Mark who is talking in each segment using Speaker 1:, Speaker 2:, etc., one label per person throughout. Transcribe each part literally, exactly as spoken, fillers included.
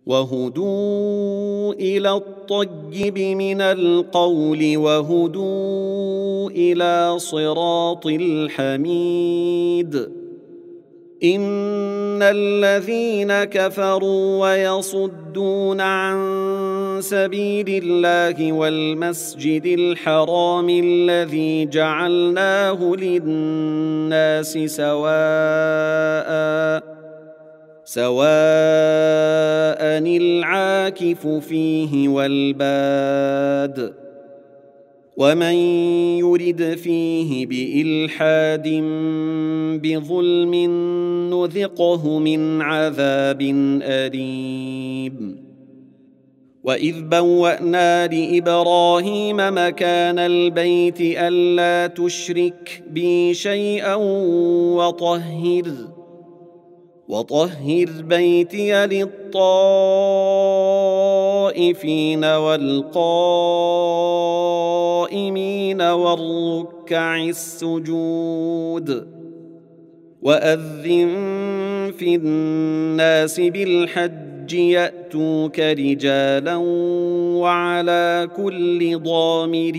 Speaker 1: وهدوا إلى الطيب من القول وهدوا إلى صراط الحميد. إن الذين كفروا ويصدون عن سبيل الله والمسجد الحرام الذي جعلناه للناس سواء سواء العاكف فيه والباد ومن يرد فيه بإلحاد بظلم نذقه من عذاب أليم. وإذ بوأنا لإبراهيم مكان البيت ألا تشرك بي شيئا وطهر وطهر بيتي للطائفين والقائمين والركع السجود. وأذن في الناس بالحج يأتوك رجالا وعلى كل ضامر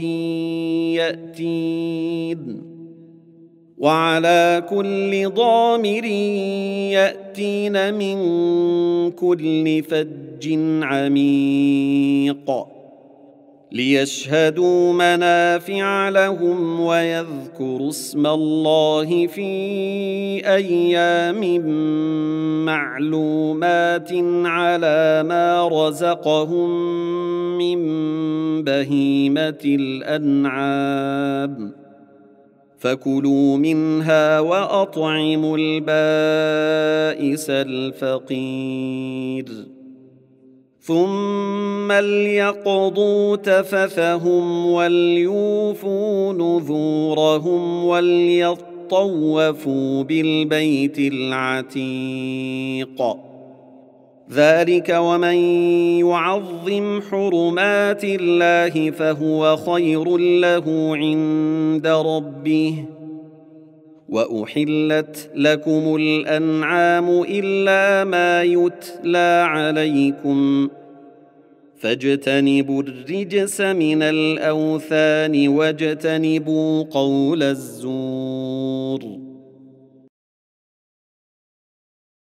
Speaker 1: يأتين وعلى كل ضامر يأتين من كل فج عميق ليشهدوا منافع لهم ويذكروا اسم الله في أيام معلومات على ما رزقهم من بهيمة الأنعام فكلوا منها وأطعموا البائس الفقير ثم ليقضوا تفثهم وليوفوا نذورهم وليطوفوا بالبيت العتيق. ذلك ومن يعظم حرمات الله فهو خير له عند ربه. وأحلت لكم الأنعام إلا ما يتلى عليكم فاجتنبوا الرجس من الأوثان واجتنبوا قول الزور.